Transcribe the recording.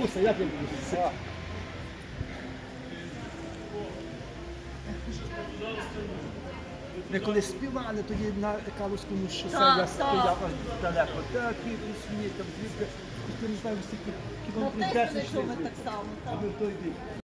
Буса, як я буду? Ми коли співали тоді на Калузькому шосе, я стояв аж далеко. Такі пісні, там звідки, не знаю, скільки кілометрів 10 йшли. Так само.